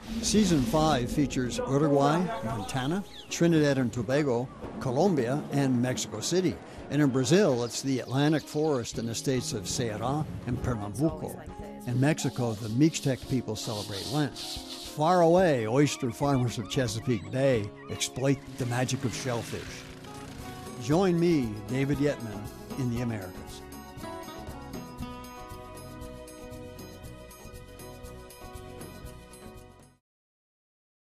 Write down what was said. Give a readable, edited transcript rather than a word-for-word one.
Season 5 features Uruguay, Montana, Trinidad and Tobago, Colombia, and Mexico City. And in Brazil, it's the Atlantic forest in the states of Ceará and Pernambuco. In Mexico, the Mixtec people celebrate Lent. Far away, oyster farmers of Chesapeake Bay exploit the magic of shellfish. Join me, David Yetman, in the Americas.